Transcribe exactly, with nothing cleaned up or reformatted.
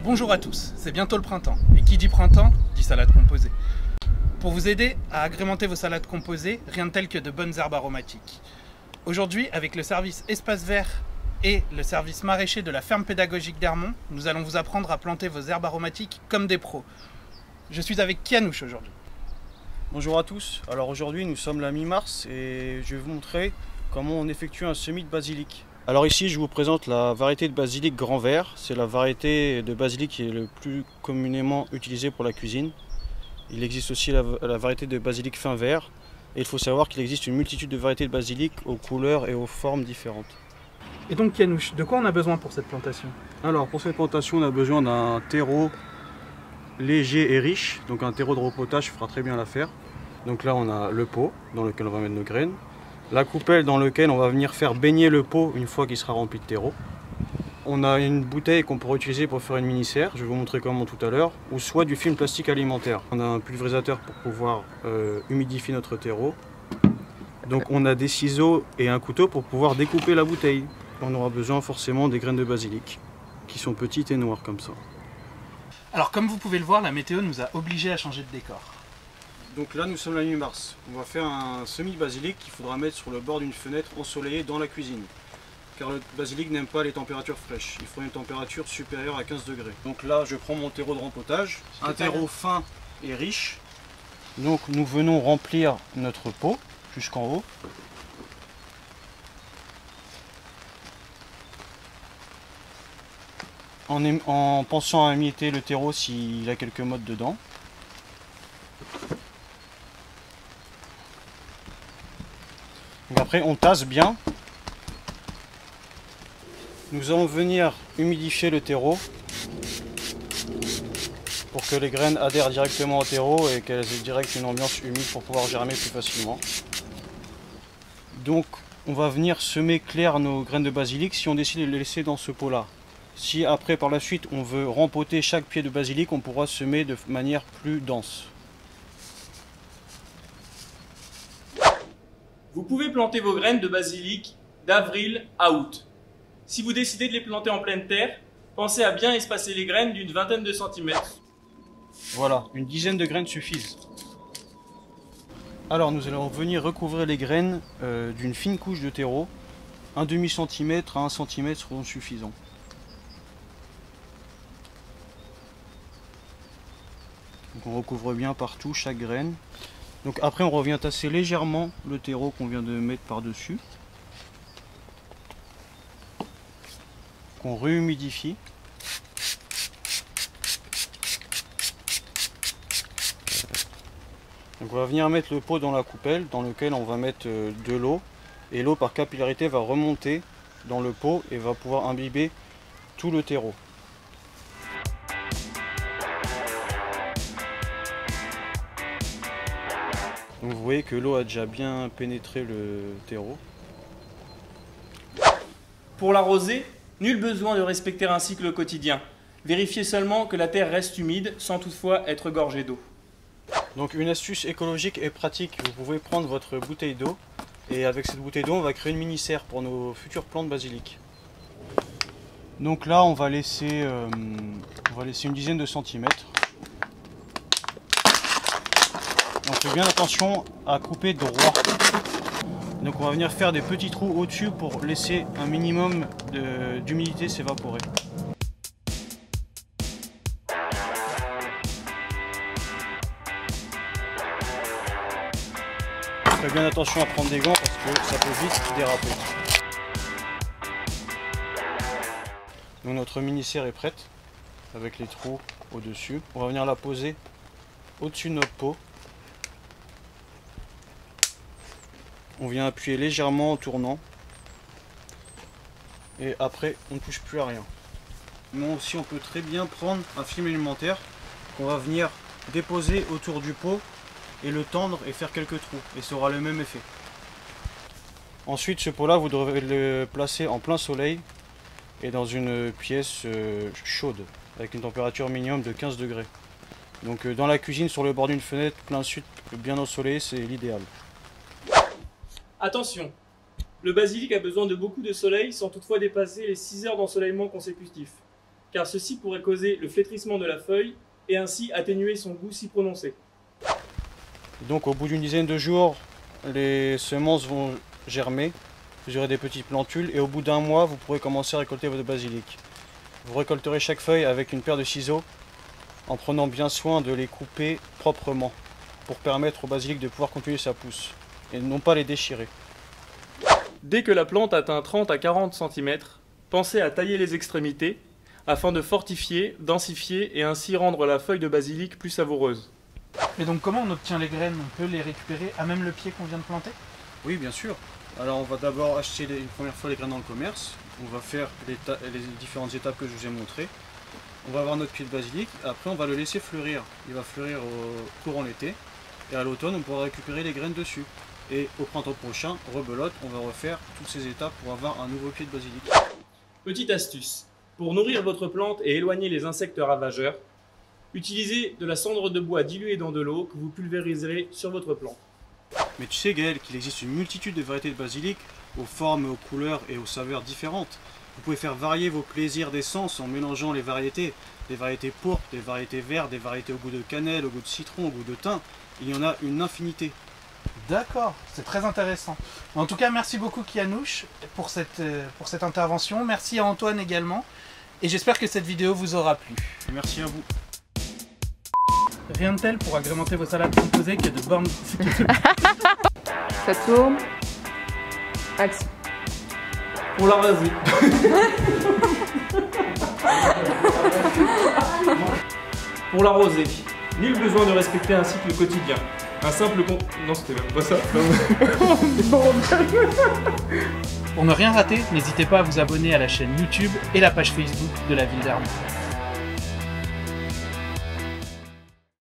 Bonjour à tous, c'est bientôt le printemps, et qui dit printemps, dit salade composée. Pour vous aider à agrémenter vos salades composées, rien de tel que de bonnes herbes aromatiques. Aujourd'hui, avec le service Espace Vert et le service maraîcher de la ferme pédagogique d'Ermont, nous allons vous apprendre à planter vos herbes aromatiques comme des pros. Je suis avec Kianouche aujourd'hui. Bonjour à tous, alors aujourd'hui nous sommes la mi-mars et je vais vous montrer comment on effectue un semis de basilic. Alors ici je vous présente la variété de basilic grand vert, c'est la variété de basilic qui est le plus communément utilisée pour la cuisine. Il existe aussi la, la variété de basilic fin vert et il faut savoir qu'il existe une multitude de variétés de basilic aux couleurs et aux formes différentes. Et donc Kianouche, de quoi on a besoin pour cette plantation? Alors pour cette plantation on a besoin d'un terreau léger et riche, donc un terreau de repotage fera très bien l'affaire. Donc là on a le pot dans lequel on va mettre nos graines, la coupelle dans laquelle on va venir faire baigner le pot une fois qu'il sera rempli de terreau. On a une bouteille qu'on pourra utiliser pour faire une mini-serre, je vais vous montrer comment tout à l'heure, ou soit du film plastique alimentaire. On a un pulvérisateur pour pouvoir euh, humidifier notre terreau. Donc on a des ciseaux et un couteau pour pouvoir découper la bouteille. On aura besoin forcément des graines de basilic, qui sont petites et noires comme ça. Alors comme vous pouvez le voir, la météo nous a obligés à changer de décor. Donc là nous sommes la mi-mars, on va faire un semis de basilic qu'il faudra mettre sur le bord d'une fenêtre ensoleillée dans la cuisine. Car le basilic n'aime pas les températures fraîches, il faut une température supérieure à quinze degrés. Donc là je prends mon terreau de rempotage, un terreau fin et riche. Donc nous venons remplir notre pot jusqu'en haut. En, en pensant à émietter le terreau s'il a quelques mottes dedans. Donc après on tasse bien. Nous allons venir humidifier le terreau pour que les graines adhèrent directement au terreau et qu'elles aient direct une ambiance humide pour pouvoir germer plus facilement. Donc on va venir semer clair nos graines de basilic si on décide de les laisser dans ce pot là. Si après par la suite on veut rempoter chaque pied de basilic, on pourra semer de manière plus dense. Vous pouvez planter vos graines de basilic d'avril à août. Si vous décidez de les planter en pleine terre, pensez à bien espacer les graines d'une vingtaine de centimètres. Voilà, une dizaine de graines suffisent. Alors nous allons venir recouvrir les graines euh, d'une fine couche de terreau. Un demi centimètre à un centimètre seront suffisants. Donc on recouvre bien partout chaque graine. Donc après on revient tasser légèrement le terreau qu'on vient de mettre par-dessus. Qu'on réhumidifie. Donc on va venir mettre le pot dans la coupelle dans lequel on va mettre de l'eau. Et l'eau par capillarité va remonter dans le pot et va pouvoir imbiber tout le terreau. Donc vous voyez que l'eau a déjà bien pénétré le terreau. Pour l'arroser, nul besoin de respecter un cycle quotidien. Vérifiez seulement que la terre reste humide sans toutefois être gorgée d'eau. Donc une astuce écologique et pratique, vous pouvez prendre votre bouteille d'eau et avec cette bouteille d'eau on va créer une mini-serre pour nos futures plantes de basilic. Donc là on va laisser, euh, on va laisser une dizaine de centimètres. On fait bien attention à couper droit. Donc on va venir faire des petits trous au-dessus pour laisser un minimum d'humidité s'évaporer. Faites bien attention à prendre des gants parce que ça peut vite déraper. Donc notre mini-serre est prête avec les trous au-dessus. On va venir la poser au-dessus de notre pot. On vient appuyer légèrement en tournant. Et après, on ne touche plus à rien. Mais aussi, on peut très bien prendre un film alimentaire qu'on va venir déposer autour du pot et le tendre et faire quelques trous. Et ça aura le même effet. Ensuite, ce pot-là, vous devrez le placer en plein soleil et dans une pièce chaude avec une température minimum de quinze degrés. Donc dans la cuisine, sur le bord d'une fenêtre, plein sud, bien ensoleillé, c'est l'idéal. Attention, le basilic a besoin de beaucoup de soleil sans toutefois dépasser les six heures d'ensoleillement consécutifs. car ceci pourrait causer le flétrissement de la feuille et ainsi atténuer son goût si prononcé. Donc au bout d'une dizaine de jours, les semences vont germer, vous aurez des petites plantules et au bout d'un mois, vous pourrez commencer à récolter votre basilic. Vous récolterez chaque feuille avec une paire de ciseaux en prenant bien soin de les couper proprement pour permettre au basilic de pouvoir continuer sa pousse et non pas les déchirer. Dès que la plante atteint trente à quarante centimètres, pensez à tailler les extrémités afin de fortifier, densifier et ainsi rendre la feuille de basilic plus savoureuse. Et donc comment on obtient les graines? On peut les récupérer à même le pied qu'on vient de planter? Oui, bien sûr. Alors on va d'abord acheter les, une première fois les graines dans le commerce. On va faire les, les différentes étapes que je vous ai montrées. On va avoir notre pied de basilic, après on va le laisser fleurir. Il va fleurir au courant l'été et à l'automne on pourra récupérer les graines dessus. Et au printemps prochain, rebelote, on va refaire toutes ces étapes pour avoir un nouveau pied de basilic. Petite astuce, pour nourrir votre plante et éloigner les insectes ravageurs, utilisez de la cendre de bois diluée dans de l'eau que vous pulvériserez sur votre plante. Mais tu sais Gaël qu'il existe une multitude de variétés de basilic aux formes, aux couleurs et aux saveurs différentes. Vous pouvez faire varier vos plaisirs d'essence en mélangeant les variétés. Des variétés pourpres, des variétés vertes, des variétés au goût de cannelle, au goût de citron, au goût de thym. Il y en a une infinité. D'accord, c'est très intéressant. En tout cas, merci beaucoup Kianouch pour cette, pour cette intervention. Merci à Antoine également. Et j'espère que cette vidéo vous aura plu. Et merci à vous. Rien de tel pour agrémenter vos salades composées que de bornes... Ça tourne. Action. Pour la raser. Pour l'arroser, nul besoin de respecter un cycle quotidien. Un simple con... Non, c'était même pas ça. Pour ne rien rater, n'hésitez pas à vous abonner à la chaîne YouTube et la page Facebook de la Ville d'Ermont.